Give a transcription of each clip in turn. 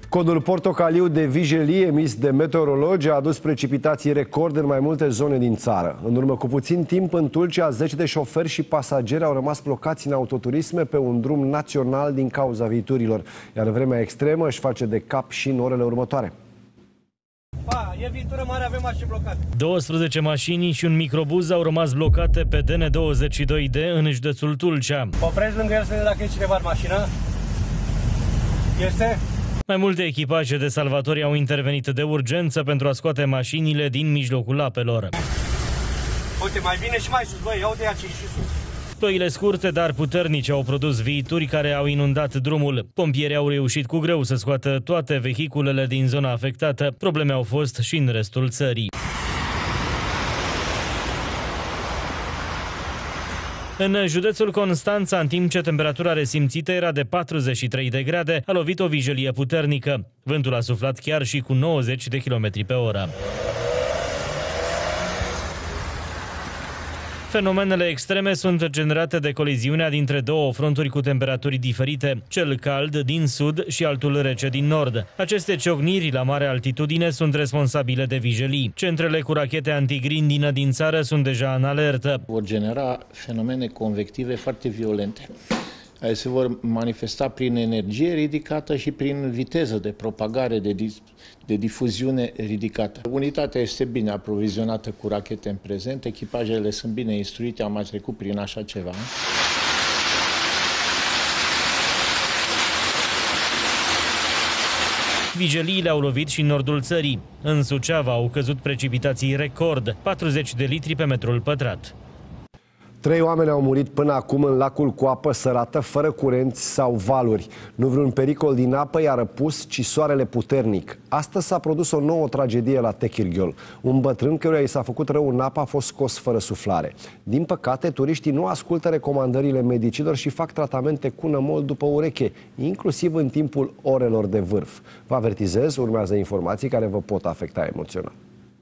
Codul portocaliu de vijelii emis de meteorologi a adus precipitații record în mai multe zone din țară. În urmă cu puțin timp, în Tulcea, zeci de șoferi și pasageri au rămas blocați în autoturisme pe un drum național din cauza viiturilor, iar vremea extremă își face de cap și în orele următoare. E viitură mare, avem mașini blocate. 12 mașini și un microbuz au rămas blocate pe DN22D în județul Tulcea. Opresc lângă el să vedem dacă e cineva în mașină. Este? Mai multe echipaje de salvatori au intervenit de urgență pentru a scoate mașinile din mijlocul apelor. Uite, mai bine și mai sus, băi, iau de aici și sus. Ploile scurte, dar puternice, au produs viituri care au inundat drumul. Pompierii au reușit cu greu să scoată toate vehiculele din zona afectată. Probleme au fost și în restul țării. În județul Constanța, în timp ce temperatura resimțită era de 43 de grade, a lovit o vijelie puternică. Vântul a suflat chiar și cu 90 de km pe oră. Fenomenele extreme sunt generate de coliziunea dintre două fronturi cu temperaturi diferite, cel cald din sud și altul rece din nord. Aceste ciocniri la mare altitudine sunt responsabile de vijelii. Centrele cu rachete antigrindină din țară sunt deja în alertă. Vor genera fenomene convective foarte violente. Se vor manifesta prin energie ridicată și prin viteză de propagare, de difuziune ridicată. Unitatea este bine aprovizionată cu rachete în prezent, echipajele sunt bine instruite, am mai trecut prin așa ceva. Vijeliile au lovit și în nordul țării. În Suceava au căzut precipitații record, 40 de litri pe metrul pătrat. 3 oameni au murit până acum în lacul cu apă sărată, fără curenți sau valuri. Nu vreun pericol din apă i-a răpus, ci soarele puternic. Astăzi s-a produs o nouă tragedie la Techirghiol. Un bătrân căruia i s-a făcut rău în apă a fost scos fără suflare. Din păcate, turiștii nu ascultă recomandările medicilor și fac tratamente cu nămol după ureche, inclusiv în timpul orelor de vârf. Vă avertizez, urmează informații care vă pot afecta emoțional.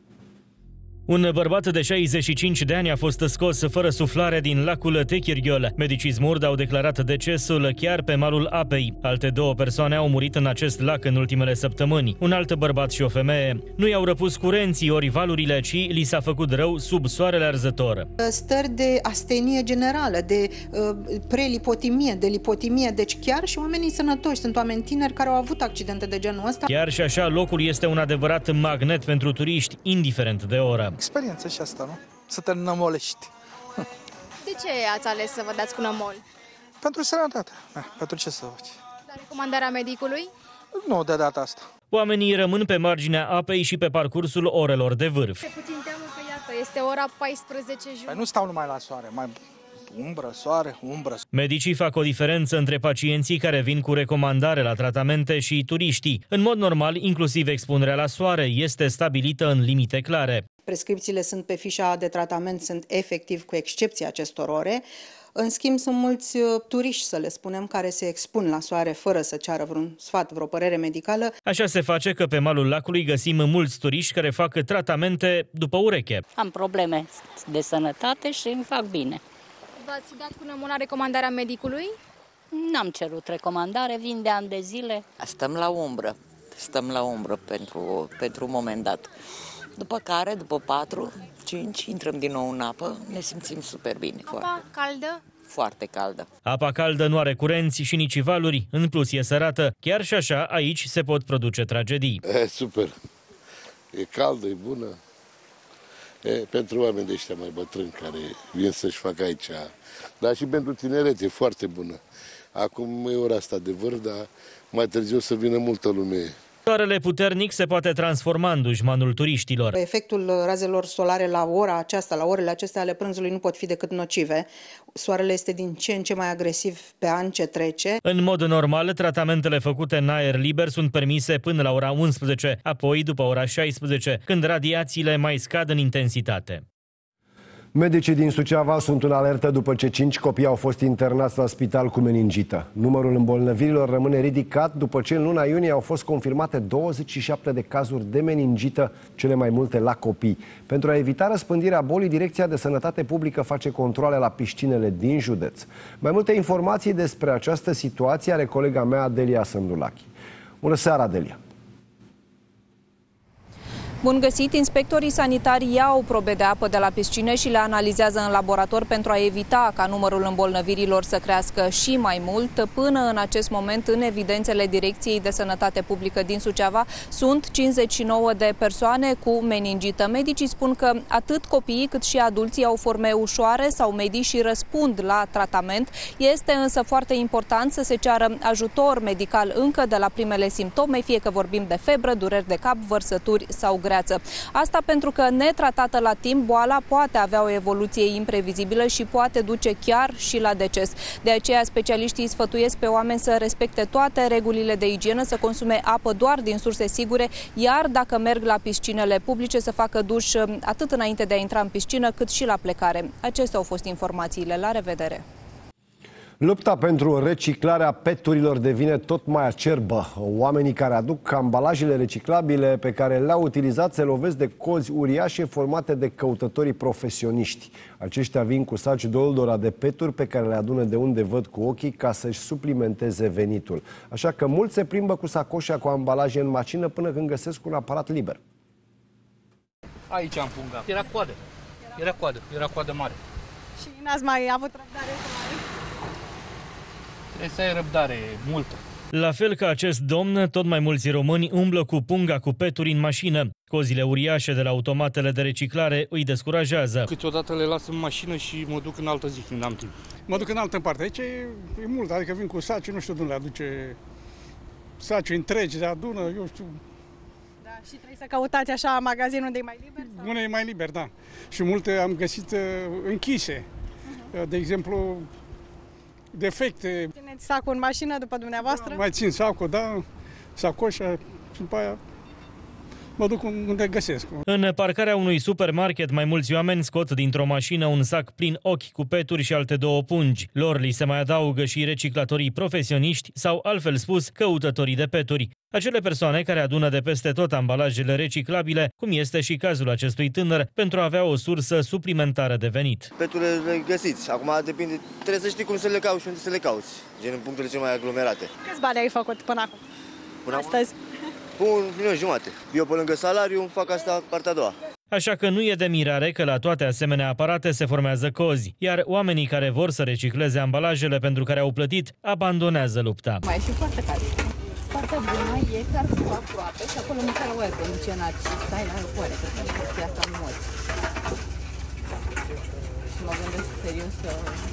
Un bărbat de 65 de ani a fost scos fără suflare din lacul Techirghiol. Medicii Smurd au declarat decesul chiar pe malul apei. Alte 2 persoane au murit în acest lac în ultimele săptămâni. Un alt bărbat și o femeie. Nu i-au răpus curenții ori valurile, ci li s-a făcut rău sub soarele arzător. Stări de astenie generală, de prelipotimie, de lipotimie, deci chiar și oamenii sănătoși. Sunt oameni tineri care au avut accidente de genul ăsta. Chiar și așa, locul este un adevărat magnet pentru turiști, indiferent de oră. Experiență și asta, nu? Să te nămolești. De ce ați ales să vă dați cu nămol? Pentru sănătate. Pentru ce să faci? La recomandarea medicului? Nu de data asta. Oamenii rămân pe marginea apei și pe parcursul orelor de vârf. E puțin teamă că iată, este ora 14 Păi nu stau numai la soare, mai umbră, soare, umbră. Medicii fac o diferență între pacienții care vin cu recomandare la tratamente și turiștii. În mod normal, inclusiv expunerea la soare este stabilită în limite clare. Prescripțiile sunt pe fișa de tratament, sunt efectiv cu excepția acestor ore. În schimb, sunt mulți turiști, să le spunem, care se expun la soare fără să ceară vreun sfat, vreo părere medicală. Așa se face că pe malul lacului găsim mulți turiști care fac tratamente după ureche. Am probleme de sănătate și îmi fac bine. V-ați dat cu nămol la recomandarea medicului? N-am cerut recomandare, vin de ani de zile. Stăm la umbră pentru un moment dat. După care, după 4-5, intrăm din nou în apă, ne simțim super bine. Apa caldă? Foarte caldă. Apa caldă nu are curenți și nici valuri, în plus e sărată. Chiar și așa, aici se pot produce tragedii. Super. E caldă, e bună. Pentru oameni de ăștia mai bătrâni care vin să-și facă aici. Dar și pentru tineret e foarte bună. Acum e ora asta de vârf, dar mai târziu o să vină multă lume. Soarele puternic se poate transforma în dușmanul turiștilor. Efectul razelor solare la ora aceasta, la orele acestea ale prânzului nu pot fi decât nocive. Soarele este din ce în ce mai agresiv pe an ce trece. În mod normal, tratamentele făcute în aer liber sunt permise până la ora 11, apoi după ora 16, când radiațiile mai scad în intensitate. Medicii din Suceava sunt în alertă după ce 5 copii au fost internați la spital cu meningită. Numărul îmbolnăvirilor rămâne ridicat după ce în luna iunie au fost confirmate 27 de cazuri de meningită, cele mai multe la copii. Pentru a evita răspândirea bolii, Direcția de Sănătate Publică face controale la piscinele din județ. Mai multe informații despre această situație are colega mea Adelia Sândulachi. Bună seara, Delia! Bun găsit! Inspectorii sanitari iau probe de apă de la piscine și le analizează în laborator pentru a evita ca numărul îmbolnăvirilor să crească și mai mult. Până în acest moment, în evidențele Direcției de Sănătate Publică din Suceava, sunt 59 de persoane cu meningită. Medicii spun că atât copiii cât și adulții au forme ușoare sau medii și răspund la tratament. Este însă foarte important să se ceară ajutor medical încă de la primele simptome, fie că vorbim de febră, dureri de cap, vărsături sau greață. Asta pentru că, netratată la timp, boala poate avea o evoluție imprevizibilă și poate duce chiar și la deces. De aceea, specialiștii sfătuiesc pe oameni să respecte toate regulile de igienă, să consume apă doar din surse sigure, iar dacă merg la piscinele publice, să facă duș atât înainte de a intra în piscină, cât și la plecare. Acestea au fost informațiile. La revedere! Lupta pentru reciclarea peturilor devine tot mai acerbă. Oamenii care aduc ambalajele reciclabile pe care le-au utilizat se lovesc de cozi uriașe formate de căutătorii profesioniști. Aceștia vin cu saci doldora de peturi pe care le adună de unde văd cu ochii ca să-și suplimenteze venitul. Așa că mulți se plimbă cu sacoșa cu ambalaje în mașină până când găsesc un aparat liber. Aici am pungat. Era coadă mare. Și n-ați mai avut răbdare să mai... Trebuie să ai răbdare multă. La fel ca acest domn, tot mai mulți români umblă cu punga cu peturi în mașină. Cozile uriașe de la automatele de reciclare îi descurajează. Câteodată le las în mașină și mă duc în altă zi când am timp. Mă duc în altă parte. Aici e mult, adică vin cu saci, nu știu de unde le aduce saci întregi, le adună, eu știu. Da, și trebuie să căutați așa magazinul unde e mai liber? Sau? Unde e mai liber, da. Și multe am găsit închise. De exemplu, defecte. Țineți sacul în mașină după dumneavoastră? Da, mai țin sacul, da, sacoșa și după aia mă duc unde găsesc. În parcarea unui supermarket, mai mulți oameni scot dintr-o mașină un sac plin ochi cu peturi și alte două pungi. Lor li se mai adaugă și reciclatorii profesioniști sau, altfel spus, căutătorii de peturi. Acele persoane care adună de peste tot ambalajele reciclabile, cum este și cazul acestui tânăr, pentru a avea o sursă suplimentară de venit. Peturile le găsiți. Acum depinde, trebuie să știi cum să le cauți și unde să le cauți, gen în punctele cele mai aglomerate. Câți bani ai făcut până acum? Astăzi? 1.500.000. Eu pe lângă salariu fac asta partea a doua. Așa că nu e de mirare că la toate asemenea aparate se formează cozi, iar oamenii care vor să recicleze ambalajele pentru care au plătit abandonează lupta. Mai e și foarte cald. Partea bună e că ar fi aproape și acolo măcar o aer condiționat și stai la răcoare, că chestia asta nu mori. Și mă gândesc serios să...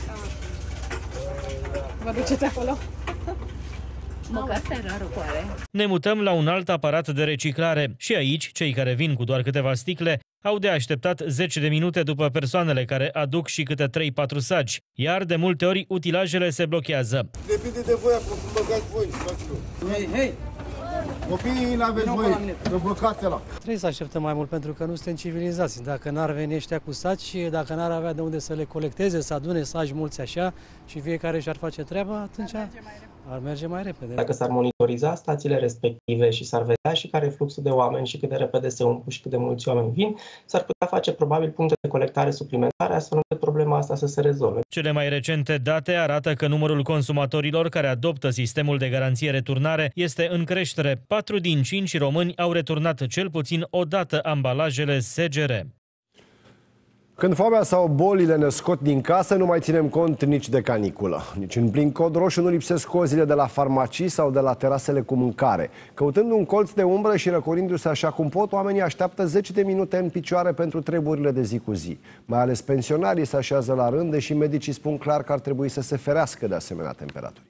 Vă duceți acolo? Măcar stai la răcoare. Ne mutăm la un alt aparat de reciclare și aici, cei care vin cu doar câteva sticle au de așteptat 10 de minute după persoanele care aduc și câte 3-4 saci, iar de multe ori utilajele se blochează. Depinde de voi acum, cum băgați voi. Hei! Copiii n-aveți voi, vă blocați ăla. Trebuie să așteptăm mai mult pentru că nu suntem civilizați. Dacă n-ar veni ăștia cu saci, dacă n-ar avea de unde să le colecteze, să adune saci mulți așa și fiecare și-ar face treaba, atunci ar merge mai repede. Dacă s-ar monitoriza stațiile respective și s-ar vedea și care e fluxul de oameni și cât de repede se umplu și cât de mulți oameni vin, s-ar putea face probabil puncte de colectare suplimentare astfel încât problema asta să se rezolve. Cele mai recente date arată că numărul consumatorilor care adoptă sistemul de garanție returnare este în creștere. 4 din 5 români au returnat cel puțin o dată ambalajele SGR. Când foamea sau bolile ne scot din casă, nu mai ținem cont nici de caniculă. Nici în plin cod roșu nu lipsesc cozile de la farmacii sau de la terasele cu mâncare. Căutând un colț de umbră și răcorindu-se așa cum pot, oamenii așteaptă 10 de minute în picioare pentru treburile de zi cu zi. Mai ales pensionarii se așează la rând, deși medicii spun clar că ar trebui să se ferească de asemenea temperaturi.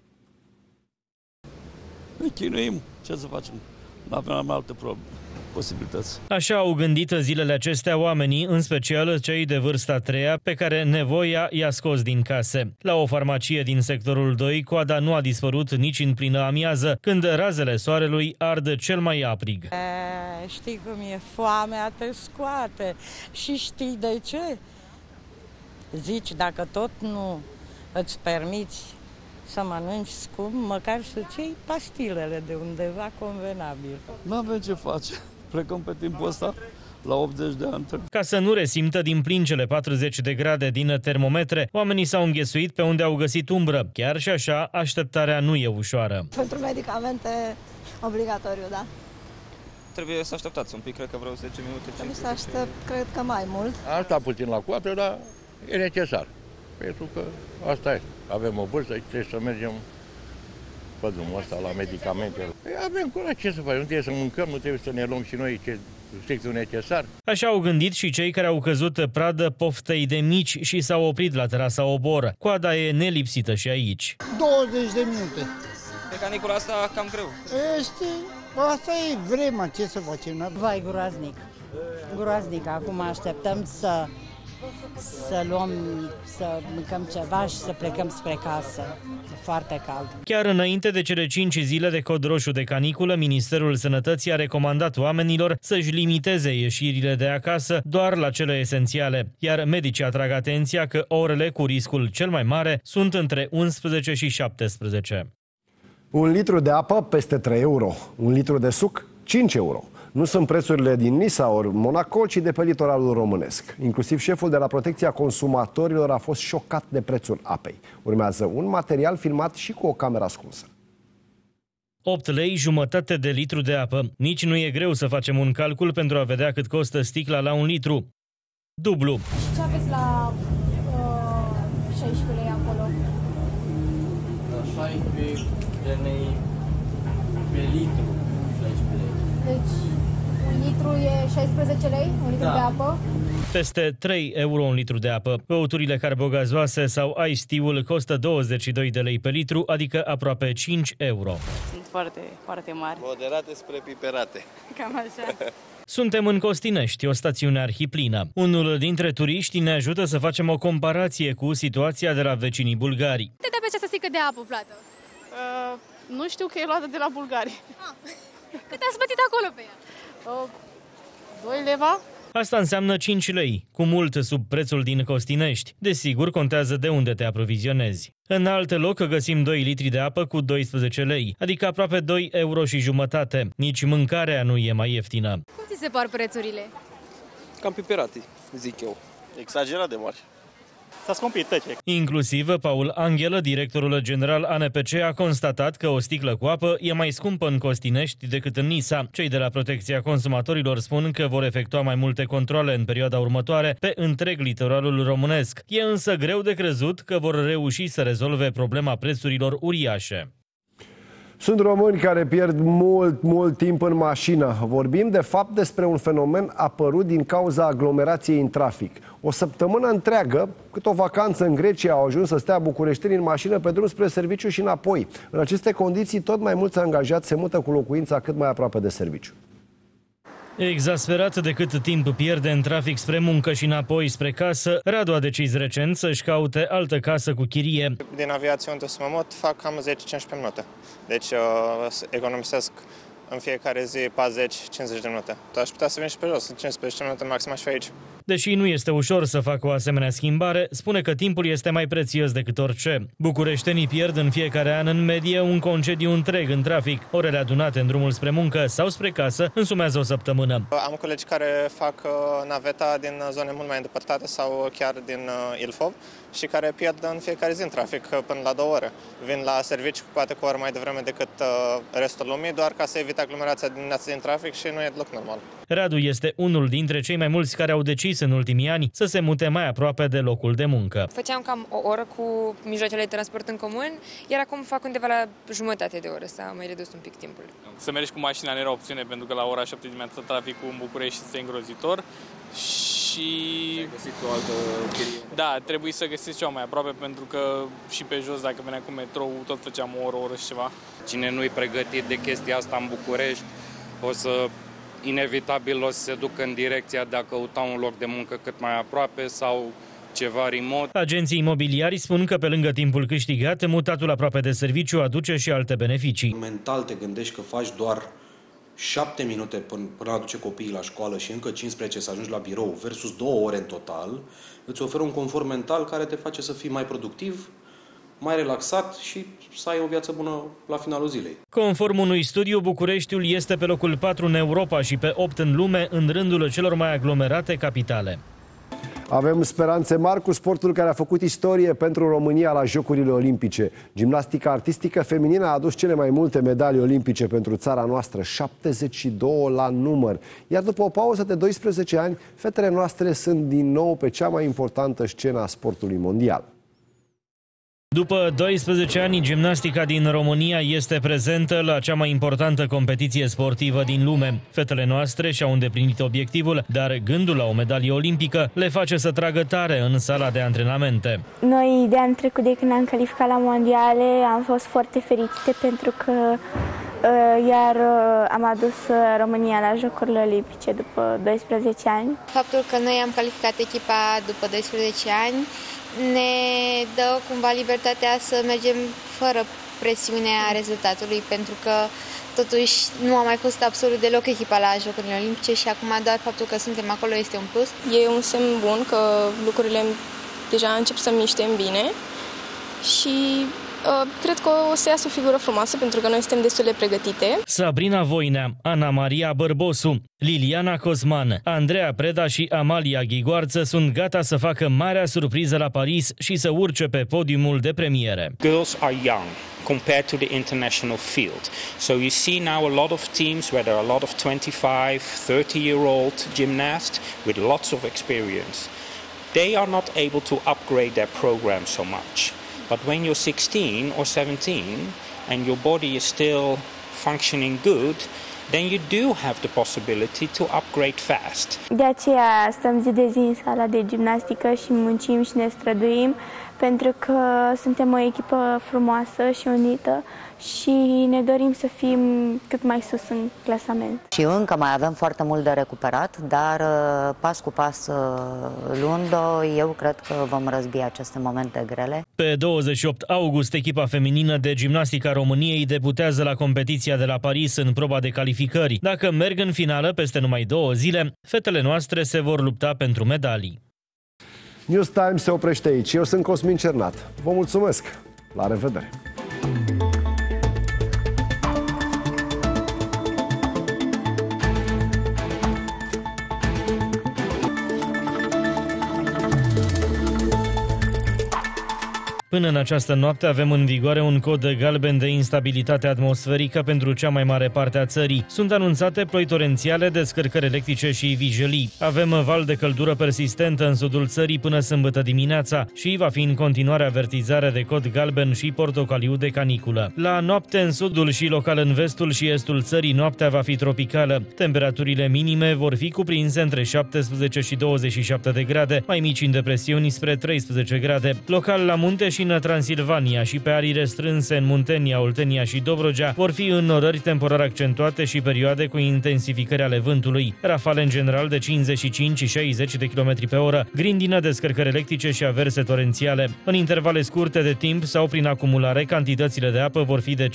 Ne chinuim, ce să facem? Nu avem alte posibilități. Așa au gândit zilele acestea oamenii, în special cei de vârsta a treia, pe care nevoia i-a scos din case. La o farmacie din sectorul 2, coada nu a dispărut nici în plină amiază, când razele soarelui ard cel mai aprig. Știi cum e, foamea te scoate și știi de ce? Zici, dacă tot nu îți permiți să mănânci scump, măcar să-ți iei pastilele de undeva convenabil. N-avem ce face. Plecăm pe timpul ăsta la 80 de ani. Ca să nu resimtă din plin cele 40 de grade din termometre, oamenii s-au înghesuit pe unde au găsit umbră. Chiar și așa, așteptarea nu e ușoară. Pentru medicamente Obligatoriu, da. Trebuie să așteptați un pic, cred că vreo 10 minute. Trebuie să aștept, cred că mai mult. Asta puțin la coadă, dar e necesar. Pentru că asta e. Avem o vârstă și trebuie să mergem pe drumul ăsta la medicamente. Avem curaj, ce să facem? Nu trebuie să mâncăm, nu trebuie să ne luăm și noi ce strictul necesar. Așa au gândit și cei care au căzut pradă poftei de mici și s-au oprit la terasa Obor. Coada e nelipsită și aici. 20 de minute. Pe canicula asta cam greu. Asta e vremea, ce să facem? Vai, groaznic. Groaznic. Acum așteptăm să luăm, să mâncăm ceva și să plecăm spre casă. E foarte cald. Chiar înainte de cele 5 zile de cod roșu de caniculă, Ministerul Sănătății a recomandat oamenilor să-și limiteze ieșirile de acasă doar la cele esențiale, iar medicii atrag atenția că orele cu riscul cel mai mare sunt între 11 și 17. Un litru de apă peste 3 euro, un litru de suc 5 euro. Nu sunt prețurile din Nisa ori Monaco, ci de pe litoralul românesc. Inclusiv șeful de la Protecția Consumatorilor a fost șocat de prețul apei. Urmează un material filmat și cu o cameră ascunsă. 8 lei jumătate de litru de apă. Nici nu e greu să facem un calcul pentru a vedea cât costă sticla la un litru. Dublu. Și ce aveți la 16 lei acolo? La 16 lei pe litru. 16 lei. Deci un litru e 16 lei? Un litru de apă? Peste 3 euro un litru de apă. Băuturile carbogazoase sau ice tea-ul costă 22 de lei pe litru, adică aproape 5 euro. Sunt foarte, foarte mari. Moderate spre piperate. Cam așa. Suntem în Costinești, o stațiune arhiplină. Unul dintre turiști ne ajută să facem o comparație cu situația de la vecinii bulgari. Cât de pe această sticlă de apă plată? Nu știu că e luată de la bulgari. Cât ați plătit acolo pe ea? 2 leva. Asta înseamnă 5 lei, cu mult sub prețul din Costinești. Desigur, contează de unde te aprovizionezi. În alt loc găsim 2 litri de apă cu 12 lei, adică aproape 2 euro și jumătate. Nici mâncarea nu e mai ieftină. Cum ți se par prețurile? Cam piperate, zic eu. Exagerat de mari. S-a scumpit, tăce. Inclusiv Paul Anghelă, directorul general ANPC, a constatat că o sticlă cu apă e mai scumpă în Costinești decât în Nisa. Cei de la Protecția Consumatorilor spun că vor efectua mai multe controale în perioada următoare pe întreg litoralul românesc. E însă greu de crezut că vor reuși să rezolve problema prețurilor uriașe. Sunt români care pierd mult timp în mașină. Vorbim de fapt despre un fenomen apărut din cauza aglomerației în trafic. O săptămână întreagă, cât o vacanță în Grecia, au ajuns să stea bucureștenii în mașină pe drum spre serviciu și înapoi. În aceste condiții, tot mai mulți angajați se mută cu locuința cât mai aproape de serviciu. Exasperat de cât timp pierde în trafic spre muncă și înapoi spre casă, Radu a decis recent să-și caute altă casă cu chirie. Din aviație unde să mă mut, fac cam 10-15 minute. Deci economisesc în fiecare zi 40-50 de minute. Dar aș putea să vin și pe jos, 15 minute maxim aș fi aici. Deși nu este ușor să facă o asemenea schimbare, spune că timpul este mai prețios decât orice. Bucureștenii pierd în fiecare an în medie un concediu întreg în trafic. Orele adunate în drumul spre muncă sau spre casă însumează o săptămână. Am colegi care fac naveta din zone mult mai îndepărtate sau chiar din Ilfov și care pierd în fiecare zi în trafic până la 2 ore. Vin la serviciu poate cu o oră mai devreme decât restul lumii, doar ca să evite aglomerația dimineața din trafic și nu e deloc normal. Radu este unul dintre cei mai mulți care au decis în ultimii ani să se mute mai aproape de locul de muncă. Făceam cam o oră cu mijloacele de transport în comun, iar acum fac undeva la jumătate de oră, s-a mai redus un pic timpul. Să mergi cu mașina nu era opțiune, pentru că la ora 7 dimineața traficul în București este îngrozitor și... Ai găsit o altă chirie? Da, trebuie să găsiți ceva mai aproape, pentru că și pe jos, dacă veneam cu metrou, tot făceam o oră și ceva. Cine nu e pregătit de chestia asta în București, inevitabil o să se ducă în direcția de a căuta un loc de muncă cât mai aproape sau ceva remote. Agenții imobiliari spun că pe lângă timpul câștigat, mutatul aproape de serviciu aduce și alte beneficii. Mental te gândești că faci doar 7 minute până aduce copiii la școală și încă 15 să ajungi la birou versus 2 ore în total, îți oferă un confort mental care te face să fii mai productiv, mai relaxat și să ai o viață bună la finalul zilei. Conform unui studiu, Bucureștiul este pe locul 4 în Europa și pe 8 în lume în rândul celor mai aglomerate capitale. Avem speranțe mari cu sportul care a făcut istorie pentru România la Jocurile Olimpice. Gimnastica artistică feminină a adus cele mai multe medalii olimpice pentru țara noastră, 72 la număr. Iar după o pauză de 12 ani, fetele noastre sunt din nou pe cea mai importantă scenă a sportului mondial. După 12 ani, gimnastica din România este prezentă la cea mai importantă competiție sportivă din lume. Fetele noastre și-au îndeplinit obiectivul, dar gândul la o medalie olimpică le face să tragă tare în sala de antrenamente. Noi de anul trecut, de când am calificat la mondiale, am fost foarte fericite pentru că iar am adus România la Jocurile Olimpice după 12 ani. Faptul că noi am calificat echipa după 12 ani ne dă cumva libertatea să mergem fără presiunea rezultatului, pentru că totuși nu a mai fost absolut deloc echipa la Jocurile Olimpice și acum doar faptul că suntem acolo este un plus. E un semn bun că lucrurile deja încep să miște bine și cred că o să iasă o figură frumoasă, pentru că noi suntem destul de pregătite. Sabrina Voinea, Ana Maria Bărbosu, Liliana Cosman, Andreea Preda și Amalia Ghigoarță sunt gata să facă marea surpriză la Paris și să urce pe podiumul de premiere. Girls are young compared to the international field. So you see now a lot of teams where there are a lot of 25, 30-year-old gymnasts with lots of experience. They are not able to upgrade their program so much. But when you're 16 or 17 and your body is still functioning good, then you do have the possibility to upgrade fast. De aceea stăm zi de zi în sala de gimnastică și muncim și ne străduim, pentru că suntem o echipă frumoasă și unită și ne dorim să fim cât mai sus în clasament. Și încă mai avem foarte mult de recuperat, dar pas cu pas luând-o, eu cred că vom răzbi aceste momente grele. Pe 28 august, echipa feminină de gimnastică a României debutează la competiția de la Paris în proba de calificări. Dacă merg în finală peste numai 2 zile, fetele noastre se vor lupta pentru medalii. News Time se oprește aici. Eu sunt Cosmin Cernat. Vă mulțumesc. La revedere! Până în această noapte avem în vigoare un cod galben de instabilitate atmosferică pentru cea mai mare parte a țării. Sunt anunțate ploi torențiale, descărcări electrice și vijelii. Avem val de căldură persistentă în sudul țării până sâmbătă dimineața și va fi în continuare avertizarea de cod galben și portocaliu de caniculă. La noapte în sudul și local în vestul și estul țării noaptea va fi tropicală. Temperaturile minime vor fi cuprinse între 17 și 27 de grade, mai mici în depresiuni spre 13 grade. Local la munte și în Transilvania și pe arii restrânse în Muntenia, Oltenia și Dobrogea vor fi înnorări temporar accentuate și perioade cu intensificări ale vântului. Rafale în general de 55 și 60 de km pe oră, grindină, descărcări electrice și averse torențiale. În intervale scurte de timp sau prin acumulare, cantitățile de apă vor fi de 15-20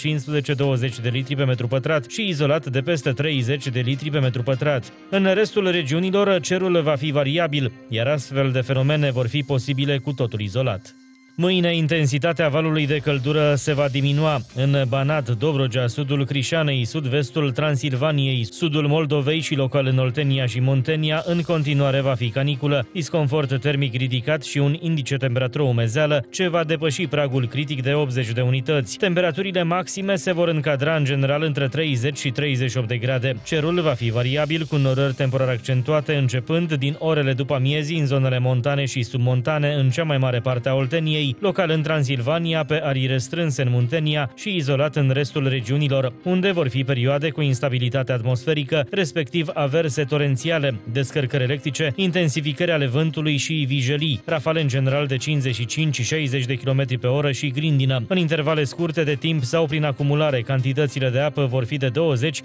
de litri pe metru pătrat și izolat de peste 30 de litri pe metru pătrat. În restul regiunilor, cerul va fi variabil, iar astfel de fenomene vor fi posibile cu totul izolat. Mâine, intensitatea valului de căldură se va diminua. În Banat, Dobrogea, sudul Crișanei, sud-vestul Transilvaniei, sudul Moldovei și local în Oltenia și Muntenia, în continuare va fi caniculă, disconfort termic ridicat și un indice temperatură-umezeală ce va depăși pragul critic de 80 de unități. Temperaturile maxime se vor încadra în general între 30 și 38 de grade. Cerul va fi variabil cu norări temporar accentuate începând din orele după amiezii în zonele montane și submontane în cea mai mare parte a Olteniei, local în Transilvania, pe arii restrânse în Muntenia și izolat în restul regiunilor, unde vor fi perioade cu instabilitate atmosferică, respectiv averse torențiale, descărcări electrice, intensificări ale vântului și vijelii, rafale în general de 55 și 60 de km pe oră și grindină. În intervale scurte de timp sau prin acumulare, cantitățile de apă vor fi de 20-25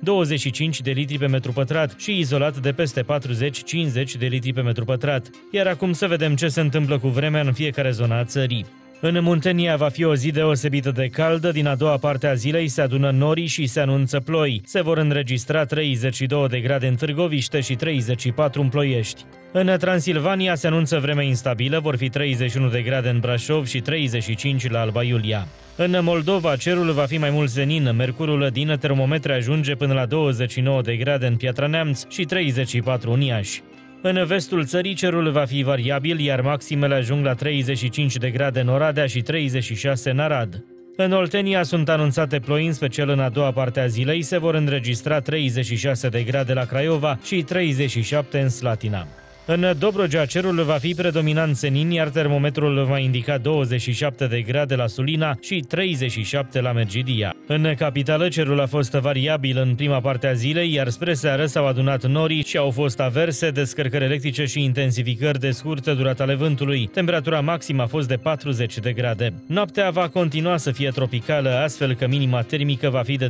de litri pe metru pătrat și izolat de peste 40-50 de litri pe metru pătrat. Iar acum să vedem ce se întâmplă cu vremea în fiecare zonă a țării. În Muntenia va fi o zi deosebită de caldă, din a doua parte a zilei se adună norii și se anunță ploi. Se vor înregistra 32 de grade în Târgoviște și 34 în Ploiești. În Transilvania se anunță vreme instabilă, vor fi 31 de grade în Brașov și 35 la Alba Iulia. În Moldova, cerul va fi mai mult senin, mercurul din termometre ajunge până la 29 de grade în Piatra Neamț și 34 în Iași. În vestul țării cerul va fi variabil, iar maximele ajung la 35 de grade în Oradea și 36 în Arad. În Oltenia sunt anunțate ploi, în special în a doua parte a zilei, se vor înregistra 36 de grade la Craiova și 37 în Slatina. În Dobrogea cerul va fi predominant senin, iar termometrul va indica 27 de grade la Sulina și 37 la Mergidia. În capitală cerul a fost variabil în prima parte a zilei, iar spre seară s-au adunat norii și au fost averse, descărcări electrice și intensificări de scurtă durată ale vântului. Temperatura maximă a fost de 40 de grade. Noaptea va continua să fie tropicală, astfel că minima termică va fi de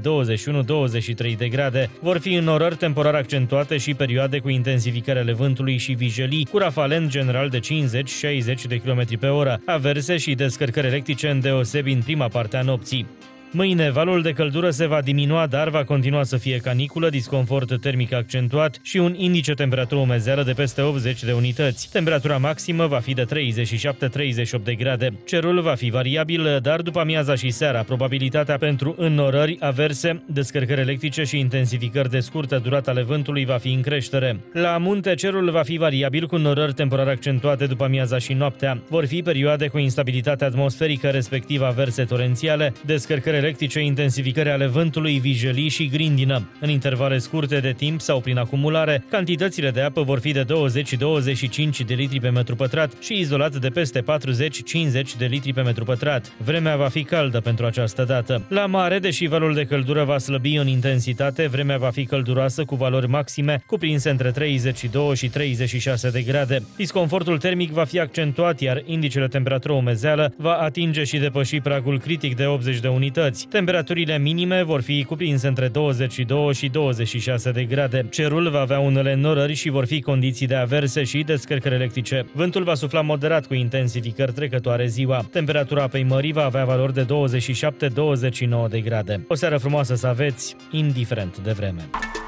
21-23 de grade. Vor fi înnorări temporar accentuate și perioade cu intensificări ale vântului și vijelii, cu rafale în general de 50-60 de km pe oră, averse și descărcări electrice îndeosebi în prima parte a nopții. Mâine, valul de căldură se va diminua, dar va continua să fie caniculă, disconfort termic accentuat și un indice temperatură umezeală de peste 80 de unități. Temperatura maximă va fi de 37-38 de grade. Cerul va fi variabil, dar după amiaza și seara, probabilitatea pentru înnorări, averse, descărcări electrice și intensificări de scurtă durată ale vântului va fi în creștere. La munte, cerul va fi variabil cu înnorări temporar accentuate după amiaza și noaptea. Vor fi perioade cu instabilitate atmosferică, respectiv averse torențiale, descărcări electrice, intensificări ale vântului, vijelii și grindină. În intervale scurte de timp sau prin acumulare, cantitățile de apă vor fi de 20-25 de litri pe metru pătrat și izolat de peste 40-50 de litri pe metru pătrat. Vremea va fi caldă pentru această dată. La mare, deși valul de căldură va slăbi în intensitate, vremea va fi călduroasă cu valori maxime cuprinse între 32 și 36 de grade. Disconfortul termic va fi accentuat, iar indicele temperatură umezeală va atinge și depăși pragul critic de 80 de unități. Temperaturile minime vor fi cuprinse între 22 și 26 de grade. Cerul va avea unele înnorări și vor fi condiții de averse și descărcări electrice. Vântul va sufla moderat cu intensificări trecătoare ziua. Temperatura apei mării va avea valori de 27-29 de grade. O seară frumoasă să aveți, indiferent de vreme.